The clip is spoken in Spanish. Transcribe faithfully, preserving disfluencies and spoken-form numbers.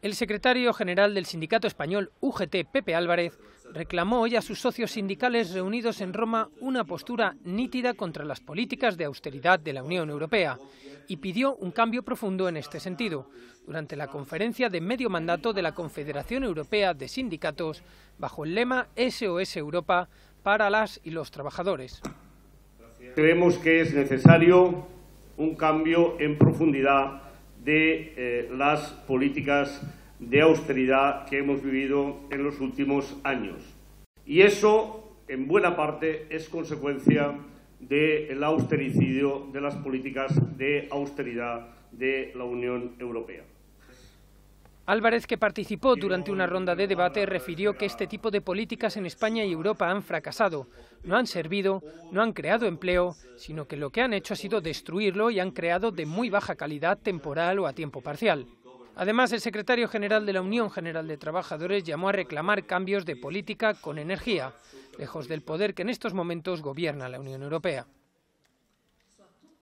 El secretario general del sindicato español U G T, Pepe Álvarez, reclamó hoy a sus socios sindicales reunidos en Roma una postura nítida contra las políticas de austeridad de la Unión Europea y pidió un cambio profundo en este sentido, durante la conferencia de medio mandato de la Confederación Europea de Sindicatos, bajo el lema S O S Europa para las y los trabajadores. Creemos que es necesario un cambio en profundidad de eh, las políticas de austeridad que hemos vivido en los últimos años. Y eso, en buena parte, es consecuencia del austericidio de las políticas de austeridad de la Unión Europea. Álvarez, que participó durante una ronda de debate, refirió que este tipo de políticas en España y Europa han fracasado, no han servido, no han creado empleo, sino que lo que han hecho ha sido destruirlo y han creado de muy baja calidad temporal o a tiempo parcial. Además, el secretario general de la Unión General de Trabajadores llamó a reclamar cambios de política con energía, lejos del poder que en estos momentos gobierna la Unión Europea.